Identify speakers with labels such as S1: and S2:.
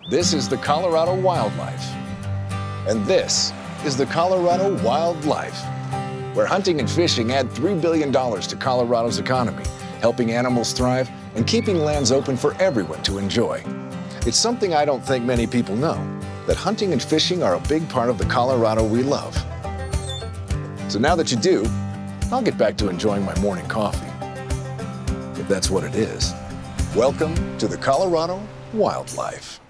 S1: This is the Colorado Wildlife. And this is the Colorado Wildlife, where hunting and fishing add $3 billion to Colorado's economy, helping animals thrive and keeping lands open for everyone to enjoy. It's something I don't think many people know, that hunting and fishing are a big part of the Colorado we love. So now that you do, I'll get back to enjoying my morning coffee. If that's what it is. Welcome to the Colorado Wildlife.